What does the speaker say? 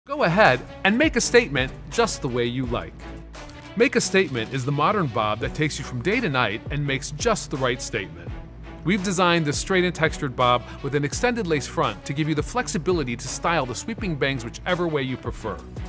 Go ahead and make a statement just the way you like. Make a Statement is the modern bob that takes you from day to night and makes just the right statement. We've designed this straight and textured bob with an extended lace front to give you the flexibility to style the sweeping bangs whichever way you prefer.